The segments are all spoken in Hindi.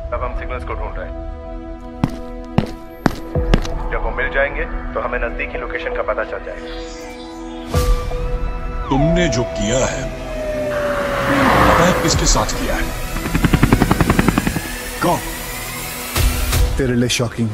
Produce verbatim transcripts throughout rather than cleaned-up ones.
अब हम सिग्नल्स को ढूंढ रहे हैं। जब वो मिल जाएंगे तो हमें नजदीकी लोकेशन का पता चल जाएगा। तुमने जो किया है पता है किसके साथ किया है? कौन? तेरे लिए शॉकिंग।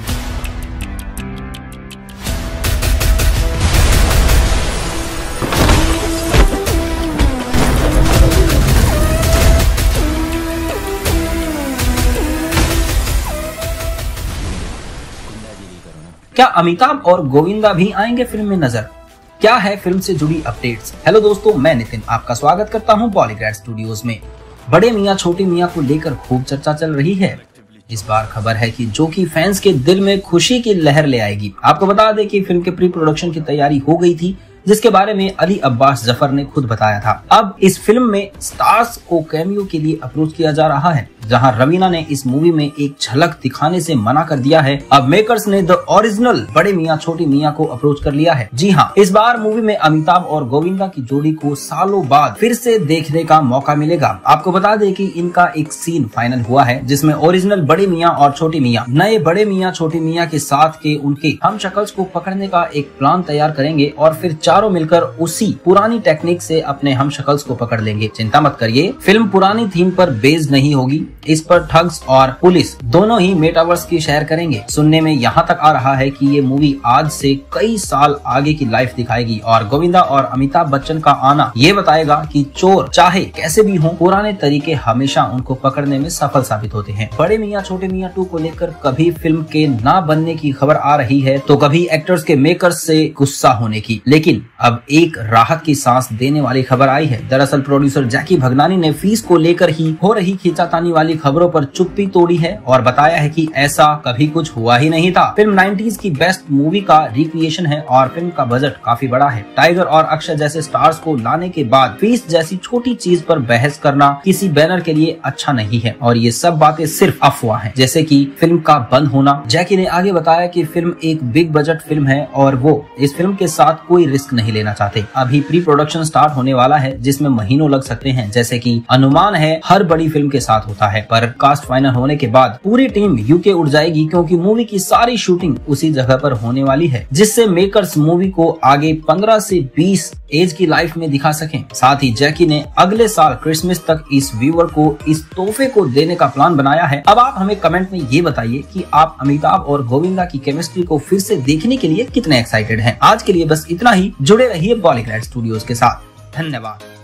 क्या अमिताभ और गोविंदा भी आएंगे फिल्म में नजर? क्या है फिल्म से जुड़ी अपडेट्स? हेलो दोस्तों, मैं नितिन आपका स्वागत करता हूं बॉलीग्रैड स्टूडियोज में। बड़े मियां छोटे मियां को लेकर खूब चर्चा चल रही है। इस बार खबर है कि जो कि फैंस के दिल में खुशी की लहर ले आएगी। आपको बता दें कि फिल्म के प्री प्रोडक्शन की तैयारी हो गई थी, जिसके बारे में अली अब्बास जफर ने खुद बताया था। अब इस फिल्म में स्टार्स को कैमियो के लिए अप्रोच किया जा रहा है, जहां रवीना ने इस मूवी में एक झलक दिखाने से मना कर दिया है। अब मेकर्स ने द ओरिजिनल बड़े मियां छोटी मियां को अप्रोच कर लिया है। जी हाँ, इस बार मूवी में अमिताभ और गोविंदा की जोड़ी को सालों बाद फिर से देखने का मौका मिलेगा। आपको बता दें कि इनका एक सीन फाइनल हुआ है, जिसमें ओरिजिनल बड़े मियां और छोटी मियां नए बड़े मियां छोटे मियां के साथ के उनके हम शक्ल्स को पकड़ने का एक प्लान तैयार करेंगे और फिर चारों मिलकर उसी पुरानी टेक्निक से अपने हम शक्ल्स को पकड़ लेंगे। चिंता मत करिए, फिल्म पुरानी थीम पर बेस्ड नहीं होगी। इस पर ठग्स और पुलिस दोनों ही मेटावर्स की शेयर करेंगे। सुनने में यहाँ तक आ रहा है कि ये मूवी आज से कई साल आगे की लाइफ दिखाएगी और गोविंदा और अमिताभ बच्चन का आना ये बताएगा कि चोर चाहे कैसे भी हो, पुराने तरीके हमेशा उनको पकड़ने में सफल साबित होते हैं। बड़े मियां छोटे मियां टू को लेकर कभी फिल्म के ना बनने की खबर आ रही है, तो कभी एक्टर्स के मेकर्स से गुस्सा होने की। लेकिन अब एक राहत की सांस देने वाली खबर आई है। दरअसल प्रोड्यूसर जैकी भगनानी ने फीस को लेकर ही हो रही खींचातानी वाली खबरों पर चुप्पी तोड़ी है और बताया है कि ऐसा कभी कुछ हुआ ही नहीं था। फिल्म नाइंटीज़ की बेस्ट मूवी का रिक्रिएशन है और फिल्म का बजट काफी बड़ा है। टाइगर और अक्षय जैसे स्टार्स को लाने के बाद फीस जैसी छोटी चीज पर बहस करना किसी बैनर के लिए अच्छा नहीं है और ये सब बातें सिर्फ अफवाह है, जैसे की फिल्म का बंद होना। जैकी ने आगे बताया कि फिल्म एक बिग बजट फिल्म है और वो इस फिल्म के साथ कोई रिस्क नहीं लेना चाहते। अभी प्री प्रोडक्शन स्टार्ट होने वाला है, जिसमें महीनों लग सकते हैं, जैसे कि अनुमान है हर बड़ी फिल्म के साथ होता है। पर कास्ट फाइनल होने के बाद पूरी टीम यूके उड़ जाएगी, क्योंकि मूवी की सारी शूटिंग उसी जगह पर होने वाली है, जिससे मेकर्स मूवी को आगे पंद्रह से बीस एज की लाइफ में दिखा सकें। साथ ही जैकी ने अगले साल क्रिसमस तक इस व्यूअर को इस तोहफे को देने का प्लान बनाया है। अब आप हमें कमेंट में ये बताइए कि आप अमिताभ और गोविंदा की केमिस्ट्री को फिर से देखने के लिए कितने एक्साइटेड हैं। आज के लिए बस इतना ही। जुड़े रहिए बॉलीग्रैड स्टूडियोज के साथ। धन्यवाद।